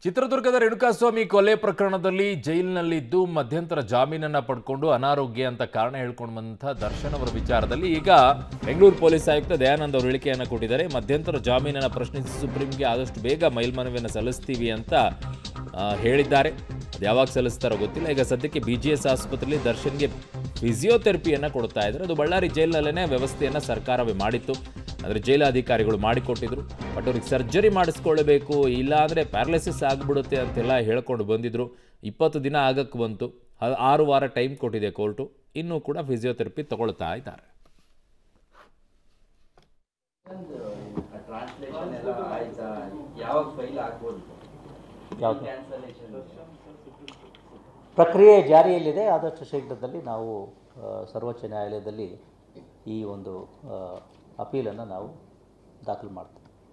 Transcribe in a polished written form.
ಚಿತ್ರದುರ್ಗದ ರೇಣುಕಾಸ್ವಾಮಿ ಕೊಲೆ ಪ್ರಕರಣದಲ್ಲಿ ಜೈಲಿನಲ್ಲಿದ್ದು ಮಧ್ಯಂತರ ಜಾಮೀನನ್ನ ಪಡ್ಕೊಂಡು ಅನಾರೋಗ್ಯ ಅಂತ ಕಾರಣ ಹೇಳ್ಕೊಂಡು ಬಂದಂತ ದರ್ಶನ್ ಅವರ ವಿಚಾರದಲ್ಲಿ ಈಗ ಬೆಂಗಳೂರು ಪೊಲೀಸ್ ಆಯುಕ್ತ ದಯಾನಂದ್ ಅವರು ಹೇಳಿಕೆಯನ್ನು ಕೊಟ್ಟಿದ್ದಾರೆ. ಮಧ್ಯಂತರ ಜಾಮೀನನ್ನ ಪ್ರಶ್ನಿಸಿ ಸುಪ್ರೀಂಗೆ ಆದಷ್ಟು ಬೇಗ ಮೇಲ್ಮನವಿಯನ್ನು ಸಲ್ಲಿಸ್ತೀವಿ ಅಂತ ಹೇಳಿದ್ದಾರೆ. ಯಾವಾಗ ಸಲ್ಲಿಸ್ತಾರೋ ಗೊತ್ತಿಲ್ಲ. ಈಗ ಸದ್ಯಕ್ಕೆ ಬಿಜಿಎಸ್ ಆಸ್ಪತ್ರೆಯಲ್ಲಿ ದರ್ಶನ್ಗೆ ಫಿಸಿಯೋಥೆರಪಿಯನ್ನು ಕೊಡ್ತಾ ಇದ್ದಾರೆ. ಅದು ಬಳ್ಳಾರಿ ಜೈಲಿನಲ್ಲೇ ವ್ಯವಸ್ಥೆಯನ್ನು ಸರ್ಕಾರವೇ ಮಾಡಿತ್ತು. ಅಂದರೆ ಜೈಲಾಧಿಕಾರಿಗಳು ಮಾಡಿಕೊಟ್ಟಿದ್ರು. ಬಟ್ ಅವ್ರಿಗೆ ಸರ್ಜರಿ ಮಾಡಿಸ್ಕೊಳ್ಳಬೇಕು, ಇಲ್ಲ ಅಂದರೆ ಪ್ಯಾರಲಿಸಿಸ್ ಆಗಿಬಿಡುತ್ತೆ ಅಂತೆಲ್ಲ ಹೇಳ್ಕೊಂಡು ಬಂದಿದ್ರು. 20 ದಿನ ಆಗಕ್ಕೆ ಬಂತು. 6 ವಾರ ಟೈಮ್ ಕೊಟ್ಟಿದೆ ಕೋರ್ಟು. ಇನ್ನೂ ಕೂಡ ಫಿಸಿಯೋಥೆರಪಿ ತಗೊಳ್ತಾ ಇದ್ದಾರೆ. ಪ್ರಕ್ರಿಯೆ ಜಾರಿಯಲ್ಲಿದೆ. ಆದಷ್ಟು ಶೀಘ್ರದಲ್ಲಿ ನಾವು ಸರ್ವೋಚ್ಚ ನ್ಯಾಯಾಲಯದಲ್ಲಿ ಈ ಒಂದು ಅಪೀಲನ್ನು ನಾವು ದಾಖಲು ಮಾಡ್ತೀವಿ.